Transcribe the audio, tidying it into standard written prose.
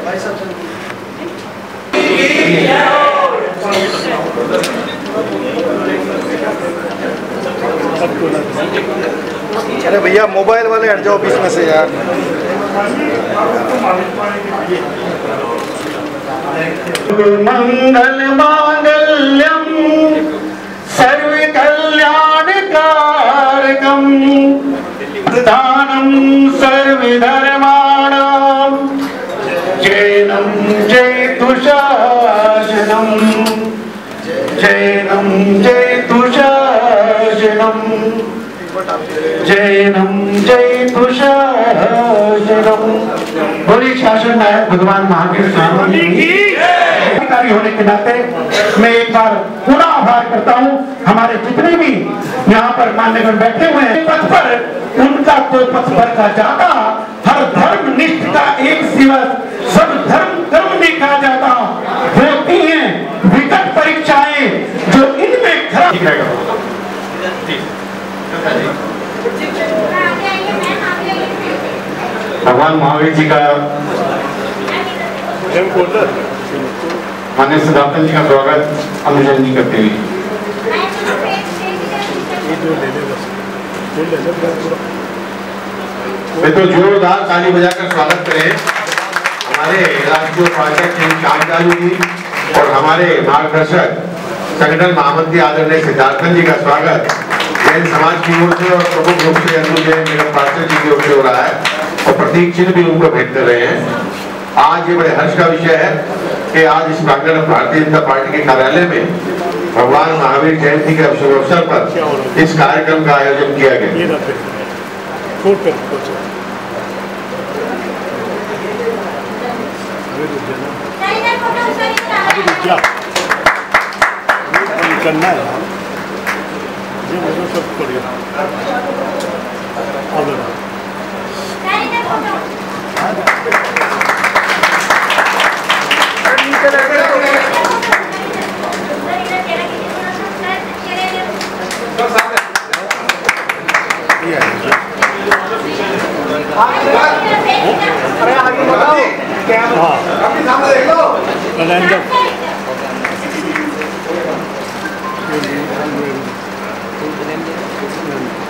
अरे भैया मोबाइल वाले हट जाओ बीच में से यार। मंगल मांगल्यम सर्व कल्याणकारकम दानम सर्वधर्माणां जैनं जयतु शासनं जैनं जयतु शासनं जैनं जयतु शासनं। बोलिए शासन नायक भगवान महावीर स्वामी अधिकारी होने के नाते मैं एक बार पूरा आभार करता हूँ। हमारे जितने भी यहाँ पर मान्यगण बैठे हुए हैं पथ पर उनका तो पथ पर का जाता हर धर्म निष्ठ का एक दिवस सब धर्म कर्म देखा जाता होती हैं विकट परीक्षाएं जो इनमें भगवान महावीर जी का मान्य सिद्धार्थन जी का स्वागत अनुजन जी करते हुए तो जोरदार ताली बजाकर स्वागत करें हमारे राष्ट्रीय उपाध्यक्ष श्यामलाल जी और हमारे मार्गदर्शक संगठन महामंत्री आदरणीय सिद्धार्थन जी का स्वागत जैन समाज की ओर से और प्रमुख रूप से अनुज जैन पार्षद जी की ओर से हो रहा है और प्रतीक चिन्ह भी उनको भेंट कर रहे हैं। आज ये बड़े हर्ष का विषय है कि आज इस प्रांगण भारतीय जनता पार्टी के कार्यालय में भगवान महावीर जयंती के शुभ अवसर पर इस कार्यक्रम का आयोजन किया गया। करना है ये मुझे सब करिए अरे आगे बताओ क्या अपने सामने देख लो Thank you.